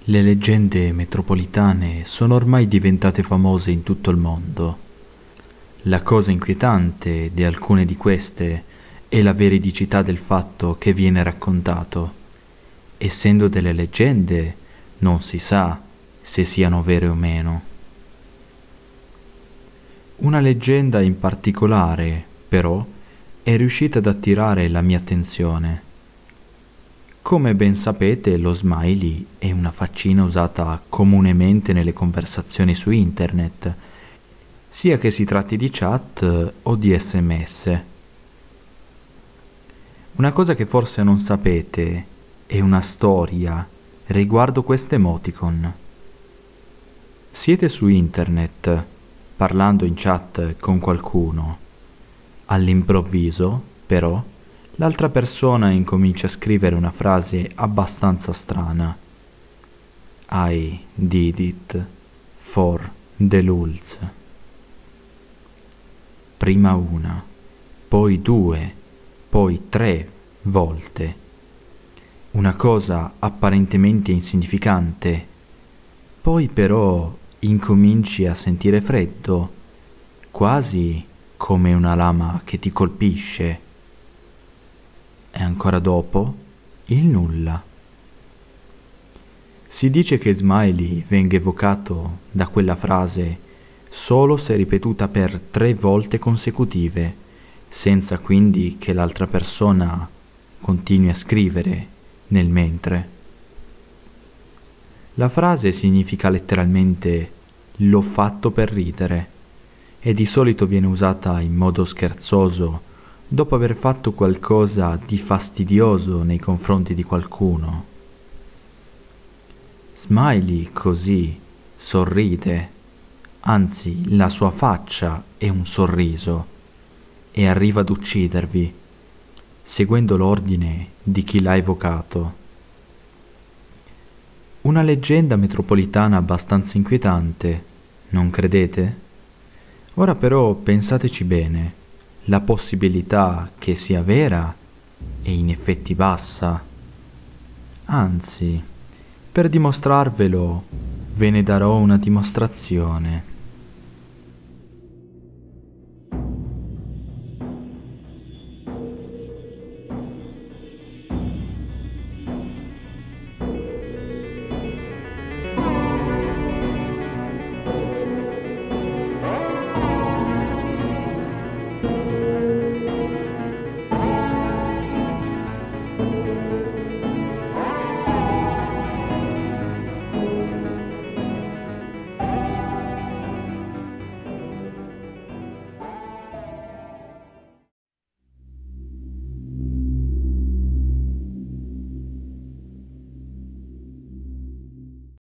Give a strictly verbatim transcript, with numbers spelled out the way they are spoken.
Le leggende metropolitane sono ormai diventate famose in tutto il mondo. La cosa inquietante di alcune di queste è la veridicità del fatto che viene raccontato. Essendo delle leggende, non si sa se siano vere o meno. Una leggenda in particolare, però, è riuscita ad attirare la mia attenzione. Come ben sapete, lo smiley è una faccina usata comunemente nelle conversazioni su internet, sia che si tratti di chat o di sms. Una cosa che forse non sapete è una storia riguardo questo emoticon. Siete su internet, parlando in chat con qualcuno. All'improvviso, però, l'altra persona incomincia a scrivere una frase abbastanza strana. I did it for the lulz. Prima una, poi due, poi tre volte. Una cosa apparentemente insignificante. Poi però incominci a sentire freddo, quasi come una lama che ti colpisce. E ancora dopo il nulla. Si dice che smiley venga evocato da quella frase solo se ripetuta per tre volte consecutive, senza quindi che l'altra persona continui a scrivere nel mentre. La frase significa letteralmente "l'ho fatto per ridere" e di solito viene usata in modo scherzoso dopo aver fatto qualcosa di fastidioso nei confronti di qualcuno. Smiley così sorride, anzi la sua faccia è un sorriso, e arriva ad uccidervi, seguendo l'ordine di chi l'ha evocato. Una leggenda metropolitana abbastanza inquietante, non credete? Ora però pensateci bene. La possibilità che sia vera è in effetti bassa. Anzi, per dimostrarvelo, ve ne darò una dimostrazione.